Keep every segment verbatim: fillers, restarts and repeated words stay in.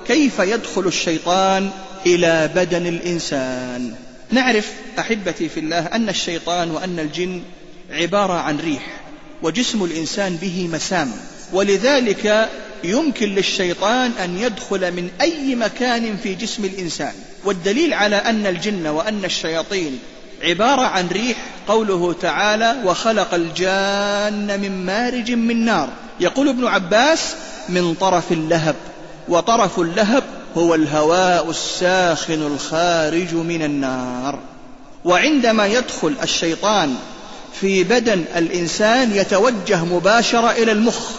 كيف يدخل الشيطان إلى بدن الإنسان. نعرف أحبتي في الله أن الشيطان وأن الجن عبارة عن ريح، وجسم الإنسان به مسام، ولذلك يمكن للشيطان أن يدخل من أي مكان في جسم الإنسان. والدليل على أن الجن وأن الشياطين عبارة عن ريح قوله تعالى: وخلق الجان من مارج من نار. يقول ابن عباس: من طرف اللهب، وطرف اللهب هو الهواء الساخن الخارج من النار. وعندما يدخل الشيطان في بدن الإنسان يتوجه مباشرة إلى المخ،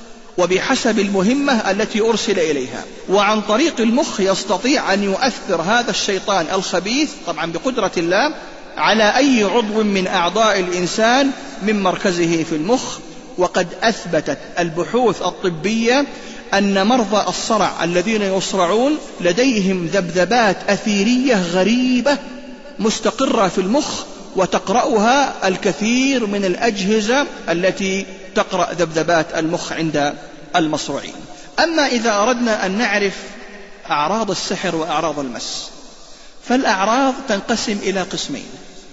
وبحسب المهمة التي أرسل إليها، وعن طريق المخ يستطيع أن يؤثر هذا الشيطان الخبيث طبعا بقدرة الله على أي عضو من أعضاء الإنسان من مركزه في المخ. وقد أثبتت البحوث الطبية أن مرضى الصرع الذين يصرعون لديهم ذبذبات أثيرية غريبة مستقرة في المخ، وتقرأها الكثير من الأجهزة التي تقرأ ذبذبات المخ عند المصروعين. أما إذا أردنا أن نعرف أعراض السحر وأعراض المس، فالأعراض تنقسم إلى قسمين: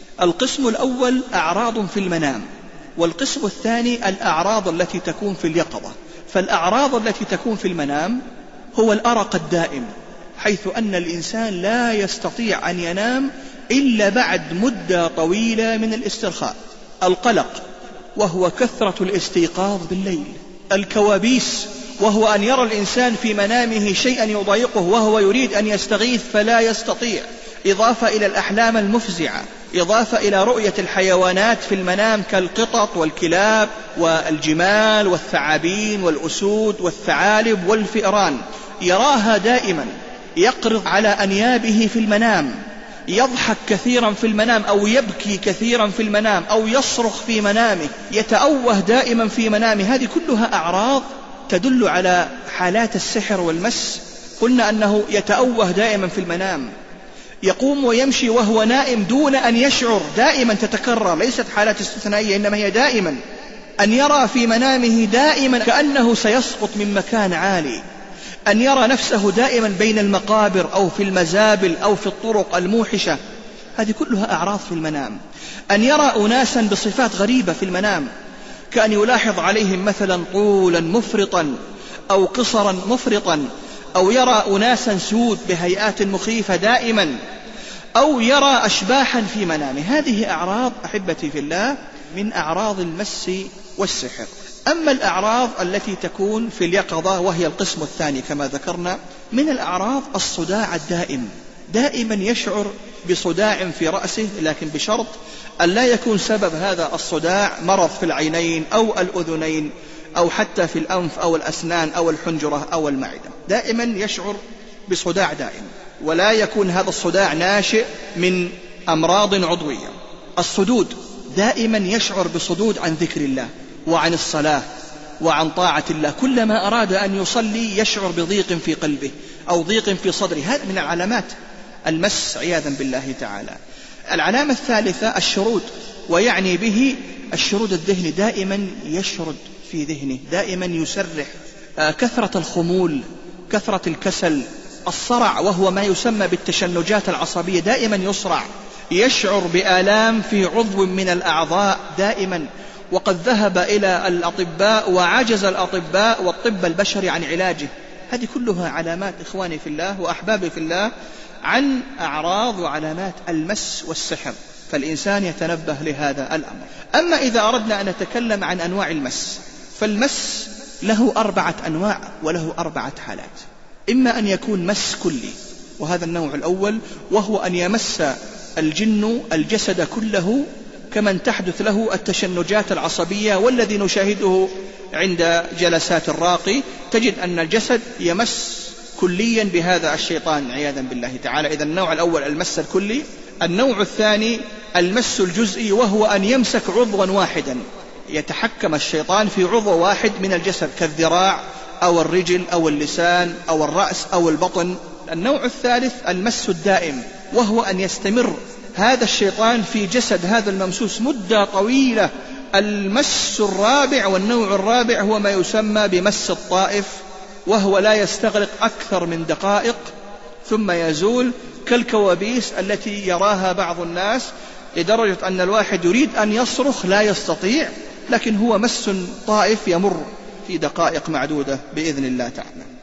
القسم الأول أعراض في المنام، والقسم الثاني الأعراض التي تكون في اليقظة. فالأعراض التي تكون في المنام هو الأرق الدائم، حيث أن الإنسان لا يستطيع أن ينام إلا بعد مدة طويلة من الاسترخاء. القلق، وهو كثرة الاستيقاظ بالليل. الكوابيس، وهو أن يرى الإنسان في منامه شيئا يضايقه وهو يريد أن يستغيث فلا يستطيع. إضافة إلى الأحلام المفزعة، إضافة إلى رؤية الحيوانات في المنام كالقطط والكلاب والجمال والثعابين والأسود والثعالب والفئران، يراها دائما، يقرض على أنيابه في المنام، يضحك كثيرا في المنام أو يبكي كثيرا في المنام أو يصرخ في منامه، يتأوه دائما في منامه. هذه كلها أعراض تدل على حالات السحر والمس. قلنا أنه يتأوه دائما في المنام، يقوم ويمشي وهو نائم دون أن يشعر، دائما تتكرر، ليست حالات استثنائية إنما هي دائما. أن يرى في منامه دائما كأنه سيسقط من مكان عالي، أن يرى نفسه دائما بين المقابر أو في المزابل أو في الطرق الموحشة، هذه كلها أعراض في المنام. أن يرى أناسا بصفات غريبة في المنام، كأن يلاحظ عليهم مثلا طولا مفرطا أو قصرا مفرطا، أو يرى أناسا سود بهيئات مخيفة دائما، أو يرى أشباحا في منامه. هذه أعراض أحبتي في الله من أعراض المس والسحر. أما الأعراض التي تكون في اليقظة وهي القسم الثاني كما ذكرنا، من الأعراض الصداع الدائم، دائما يشعر بصداع في رأسه، لكن بشرط أن لا يكون سبب هذا الصداع مرض في العينين أو الأذنين أو حتى في الأنف أو الأسنان أو الحنجرة أو المعدة. دائما يشعر بصداع دائم، ولا يكون هذا الصداع ناشئ من أمراض عضوية. الصدود، دائما يشعر بصدود عن ذكر الله وعن الصلاة وعن طاعة الله، كلما أراد أن يصلي يشعر بضيق في قلبه أو ضيق في صدره. هذا من علامات المس عياذا بالله تعالى. العلامة الثالثة الشرود، ويعني به الشرود الذهني، دائما يشرد في ذهنه، دائما يسرح. كثرة الخمول، كثرة الكسل. الصرع، وهو ما يسمى بالتشنجات العصبية، دائما يصرع، يشعر بآلام في عضو من الأعضاء دائما. وقد ذهب إلى الأطباء وعجز الأطباء والطب البشري عن علاجه. هذه كلها علامات إخواني في الله وأحبابي في الله عن أعراض وعلامات المس والسحر، فالإنسان يتنبه لهذا الأمر. أما إذا أردنا أن نتكلم عن أنواع المس، فالمس له أربعة أنواع وله أربعة حالات. إما أن يكون مس كلي، وهذا النوع الأول، وهو أن يمس الجن الجسد كله كمن تحدث له التشنجات العصبية، والذي نشاهده عند جلسات الراقي تجد أن الجسد يمس كليا بهذا الشيطان عياذا بالله تعالى. إذا النوع الأول المس الكلي. النوع الثاني المس الجزئي، وهو أن يمسك عضوا واحدا، يتحكم الشيطان في عضو واحد من الجسد كالذراع أو الرجل أو اللسان أو الرأس أو البطن. النوع الثالث المس الدائم، وهو أن يستمر هذا الشيطان في جسد هذا الممسوس مدة طويلة. المس الرابع والنوع الرابع هو ما يسمى بمس الطائف وهو لا يستغرق أكثر من دقائق ثم يزول، كالكوابيس التي يراها بعض الناس لدرجة أن الواحد يريد أن يصرخ لا يستطيع، لكن هو مس طائف يمر في دقائق معدودة بإذن الله تعالى.